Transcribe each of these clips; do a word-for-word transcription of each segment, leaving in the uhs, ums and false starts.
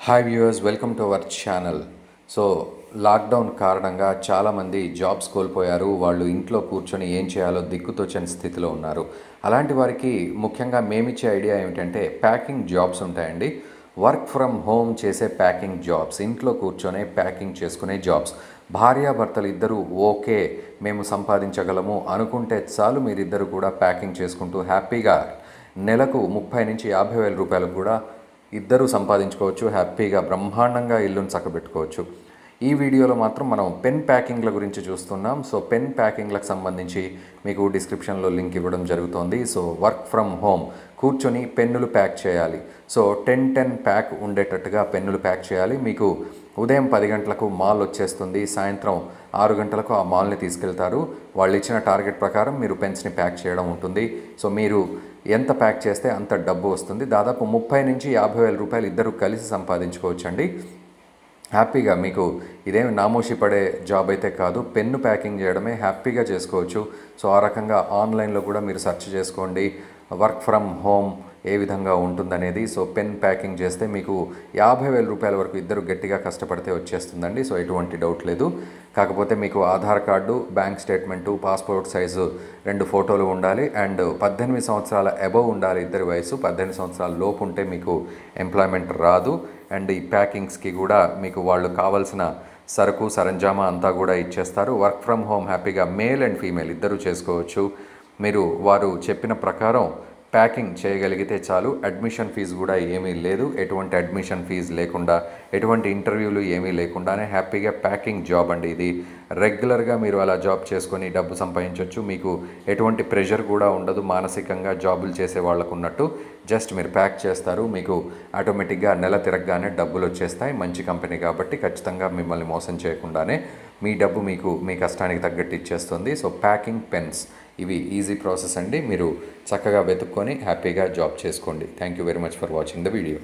Hi viewers, welcome to our channel. So lockdown కారణంగా చాలామంది jobs కోల్పోయారు. వాళ్ళు ఇంట్లో కూర్చొని ఏం చేయాలో దిక్కుతోచని స్థితిలో ఉన్నారు. అలాంటి వారికి ముఖ్యంగా మేమిచ్చే ఐడియా ఏమిటంటే ప్యాకింగ్ జాబ్స్ ఉంటాయండి. వర్క్ ఫ్రమ్ హోమ్ చేసే ప్యాకింగ్ జాబ్స్, ఇంట్లో కూర్చొనే ప్యాకింగ్ చేసుకునే జాబ్స్. భార్యాభర్తలు ఇద్దరు ఓకే మేము సంపాదించగలము అనుకుంటే చాలు, మీరిద్దరు కూడా ప్యాకింగ్ చేసుకుంటూ హ్యాపీగా నెలకు ముప్పై నుంచి యాభై వేల రూపాయలకు కూడా ఇద్దరు సంపాదించుకోవచ్చు. హ్యాపీగా బ్రహ్మాండంగా ఇల్లును చక్కబెట్టుకోవచ్చు. ఈ వీడియోలో మాత్రం మనం పెన్ ప్యాకింగ్ల గురించి చూస్తున్నాం. సో పెన్ ప్యాకింగ్లకు సంబంధించి మీకు డిస్క్రిప్షన్లో లింక్ ఇవ్వడం జరుగుతోంది. సో వర్క్ ఫ్రమ్ హోమ్ కూర్చొని పెన్నులు ప్యాక్ చేయాలి. సో టెన్ టెన్ ప్యాక్ ఉండేటట్టుగా పెన్నులు ప్యాక్ చేయాలి. మీకు ఉదయం పది గంటలకు మాల్ వచ్చేస్తుంది, సాయంత్రం ఆరు గంటలకు ఆ మాల్ని తీసుకెళ్తారు. వాళ్ళు ఇచ్చిన టార్గెట్ ప్రకారం మీరు పెన్స్ని ప్యాక్ చేయడం ఉంటుంది. సో మీరు ఎంత ప్యాక్ చేస్తే అంత డబ్బు వస్తుంది. దాదాపు ముప్పై నుంచి యాభై వేల రూపాయలు ఇద్దరు కలిసి సంపాదించుకోవచ్చండి హ్యాపీగా. మీకు ఇదేమి నామోషి పడే జాబ్ అయితే కాదు, పెన్ను ప్యాకింగ్ చేయడమే హ్యాపీగా చేసుకోవచ్చు. సో ఆ రకంగా ఆన్లైన్లో కూడా మీరు సెర్చ్ చేసుకోండి వర్క్ ఫ్రమ్ హోమ్ ఏ విధంగా ఉంటుందనేది. సో పెన్ ప్యాకింగ్ చేస్తే మీకు యాభై వేల రూపాయల వరకు ఇద్దరు గట్టిగా కష్టపడితే వచ్చేస్తుందండి. సో ఎటువంటి డౌట్ లేదు. కాకపోతే మీకు Aadhaar card, bank statement, passport size రెండు ఫోటోలు ఉండాలి. అండ్ పద్దెనిమిది సంవత్సరాల అబవ్ ఉండాలి ఇద్దరి వయసు. పద్దెనిమిది సంవత్సరాల లోపు ఉంటే మీకు ఎంప్లాయ్మెంట్ రాదు. అండ్ ఈ ప్యాకింగ్స్కి కూడా మీకు వాళ్ళు కావాల్సిన సరుకు సరంజామా అంతా కూడా ఇచ్చేస్తారు. వర్క్ ఫ్రమ్ హోమ్ హ్యాపీగా మేల్ అండ్ ఫీమేల్ ఇద్దరు చేసుకోవచ్చు. మీరు వారు చెప్పిన ప్రకారం ప్యాకింగ్ చేయగలిగితే చాలు. అడ్మిషన్ ఫీజు కూడా ఏమీ లేదు. ఎటువంటి అడ్మిషన్ ఫీజు లేకుండా, ఎటువంటి ఇంటర్వ్యూలు ఏమీ లేకుండానే హ్యాపీగా ప్యాకింగ్ జాబ్ అండి ఇది. రెగ్యులర్గా మీరు అలా జాబ్ చేసుకొని డబ్బు సంపాదించవచ్చు. మీకు ఎటువంటి ప్రెషర్ కూడా ఉండదు. మానసికంగా జాబులు చేసే వాళ్ళకు ఉన్నట్టు జస్ట్ మీరు ప్యాక్ చేస్తారు, మీకు ఆటోమేటిక్గా నెల తిరగగానే డబ్బులు వచ్చేస్తాయి. మంచి కంపెనీ కాబట్టి ఖచ్చితంగా మిమ్మల్ని మోసం చేయకుండానే మీ డబ్బు మీకు మీ కష్టానికి తగ్గట్టు ఇచ్చేస్తుంది. సో ప్యాకింగ్ పెన్స్ ఇవి ఈజీ ప్రాసెస్ అండి. మీరు చక్కగా వెతుక్కొని హ్యాపీగా జాబ్ చేసుకోండి. Thank you very much for watching the video.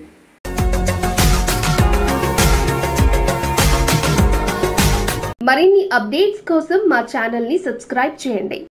మరిన్ని అప్డేట్స్ కోసం మా ఛానల్ ని సబ్స్క్రైబ్ చేయండి.